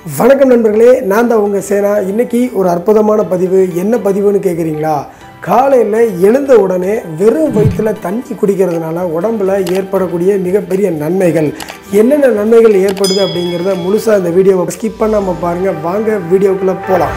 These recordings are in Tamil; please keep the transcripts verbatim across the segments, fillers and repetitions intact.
வணக்கம் நண்பர்களே, நான் தான் உங்கள் சேனா. இன்றைக்கி ஒரு அற்புதமான பதிவு. என்ன பதிவுன்னு கேட்குறீங்களா? காலையில் எழுந்த உடனே வெறும் வயிற்றில் தண்ணி குடிக்கிறதுனால உடம்பில் ஏற்படக்கூடிய மிகப்பெரிய நன்மைகள் என்னென்ன நன்மைகள் ஏற்படுது அப்படிங்கிறத முழுசாக இந்த வீடியோவை ஸ்கிப் பண்ணாமல் பாருங்கள். வாங்க வீடியோக்குள்ளே போகலாம்.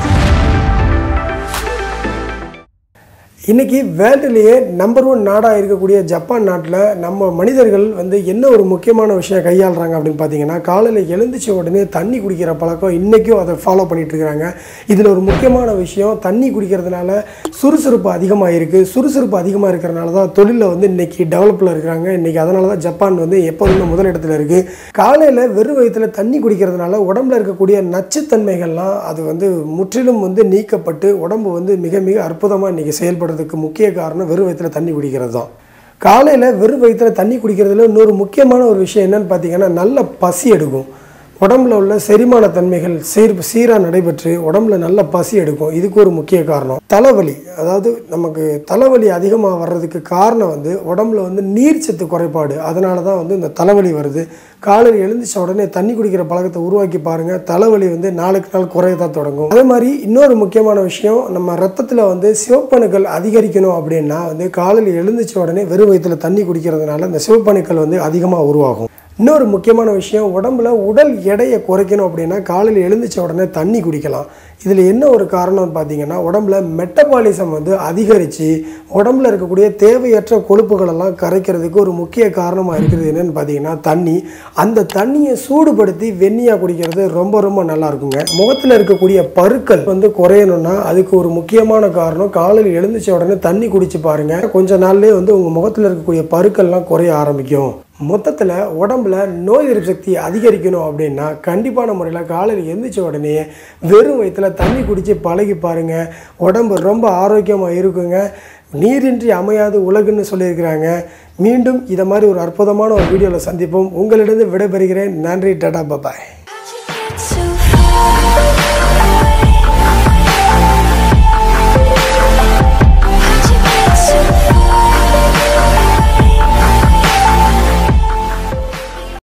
இன்றைக்கி வேர்ல்டுலேயே நம்பர் ஒன் நாடாக இருக்கக்கூடிய ஜப்பான் நாட்டில் நம்ம மனிதர்கள் வந்து என்ன ஒரு முக்கியமான விஷயம் கையாளுறாங்க அப்படின்னு பார்த்தீங்கன்னா, காலையில் எழுந்திரிச்ச உடனே தண்ணி குடிக்கிற பழக்கம் இன்றைக்கும் அதை ஃபாலோ பண்ணிகிட்டு இருக்கிறாங்க. இதில் ஒரு முக்கியமான விஷயம், தண்ணி குடிக்கிறதுனால சுறுசுறுப்பு அதிகமாக இருக்குது. சுறுசுறுப்பு அதிகமாக இருக்கிறனால தான் தொழிலில் வந்து இன்றைக்கி டெவலப்பில் இருக்கிறாங்க. இன்றைக்கி அதனால தான் ஜப்பான் வந்து எப்போதுமே முதலிடத்தில் இருக்குது. காலையில் வெறும் வயிற்றில் தண்ணி குடிக்கிறதுனால உடம்பில் இருக்கக்கூடிய நச்சுத்தன்மைகள்லாம் அது வந்து முற்றிலும் வந்து நீக்கப்பட்டு உடம்பு வந்து மிக மிக அற்புதமாக இன்றைக்கி செயல்படுது. அதுக்கு முக்கிய காரணம் வெறும் வயிற்றில் தண்ணி குடிக்கிறது தான். காலையில் வெறும் வயிற்றில் தண்ணி குடிக்கிறதுல இன்னொரு முக்கியமான ஒரு விஷயம் என்னன்னு பார்த்தீங்கன்னா, நல்ல பசி எடுக்கும். உடம்புல உள்ள செரிமான தன்மைகள் சீர் சீராக நடைபெற்று உடம்புல நல்ல பசி எடுக்கும். இதுக்கு ஒரு முக்கிய காரணம் தலைவலி. அதாவது நமக்கு தலைவலி அதிகமாக வர்றதுக்கு காரணம் வந்து உடம்புல வந்து நீர்ச்சத்து குறைபாடு. அதனால தான் வந்து இந்த தலைவலி வருது. காலையில் எழுந்திரிச்ச உடனே தண்ணி குடிக்கிற பழக்கத்தை உருவாக்கி பாருங்கள். தலைவலி வந்து நாளுக்கு நாள் குறையதான் தொடங்கும். அதே மாதிரி இன்னொரு முக்கியமான விஷயம், நம்ம ரத்தத்தில் வந்து சிவப்பணுக்கள் அதிகரிக்கணும் அப்படின்னா வந்து காலையில் எழுந்திரிச்ச உடனே வெறும் வயிற்றில் தண்ணி குடிக்கிறதுனால இந்த சிவப்பணுக்கள் வந்து அதிகமாக உருவாகும். இன்னொரு முக்கியமான விஷயம், உடம்புல உடல் எடையை குறைக்கணும் அப்படின்னா காலையில் எழுந்திரிச்ச உடனே தண்ணி குடிக்கலாம். இதில் என்ன ஒரு காரணம்னு பார்த்தீங்கன்னா, உடம்புல மெட்டபாலிசம் வந்து அதிகரித்து உடம்புல இருக்கக்கூடிய தேவையற்ற கொழுப்புகளெல்லாம் கரைக்கிறதுக்கு ஒரு முக்கிய காரணமாக இருக்கிறது என்னென்னு பார்த்தீங்கன்னா தண்ணி. அந்த தண்ணியை சூடுபடுத்தி வெந்நியாக குடிக்கிறது ரொம்ப ரொம்ப நல்லா இருக்குங்க. முகத்தில் இருக்கக்கூடிய பருக்கள் வந்து குறையணும்னா அதுக்கு ஒரு முக்கியமான காரணம், காலையில் எழுந்திரிச்ச உடனே தண்ணி குடிச்சு பாருங்கள். கொஞ்ச நாள்லேயே வந்து உங்கள் முகத்தில் இருக்கக்கூடிய பருக்கள்லாம் குறைய ஆரம்பிக்கும். மொத்தத்தில் உடம்புல நோய் எதிர்ப்பு சக்தி அதிகரிக்கணும் அப்படின்னா கண்டிப்பான முறையில் காலையில் எழுந்திரிச்ச உடனே வெறும் வயிற்றில் தண்ணி குடித்து பழகி பாருங்கள். உடம்பு ரொம்ப ஆரோக்கியமாக இருக்குங்க. நீரின்றி அமையாது உலகுன்னு சொல்லியிருக்கிறாங்க. மீண்டும் இதை மாதிரி ஒரு அற்புதமான ஒரு வீடியோவில் சந்திப்போம். உங்களிடம் விடைபெறுகிறேன். நன்றி, டாடா, பாய்.